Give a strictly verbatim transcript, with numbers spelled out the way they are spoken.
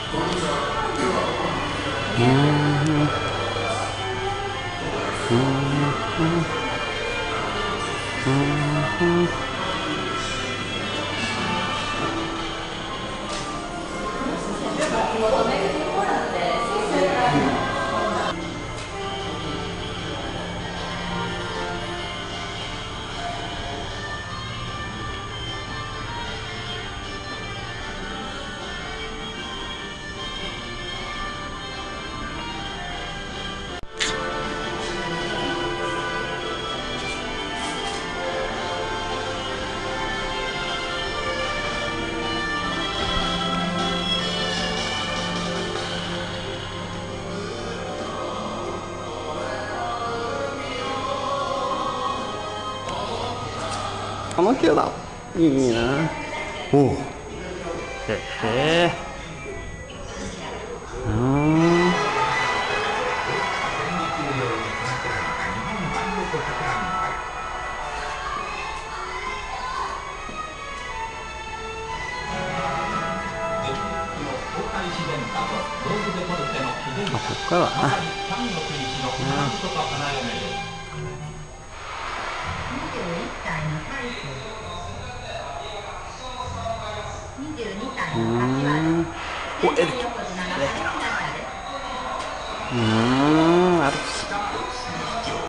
うんうんうんうん。この球だ。いいな。おお。へえ。うん。あ、こっからだな。うん。お、エレキ。エレキの。うん、ある。